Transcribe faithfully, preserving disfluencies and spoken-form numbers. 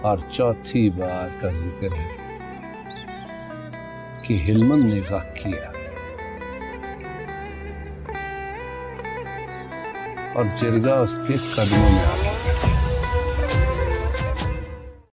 और चौथी बार का जिक्र है कि हिलमन ने गक किया और जिरगा उसके कदमों में आके बैठा।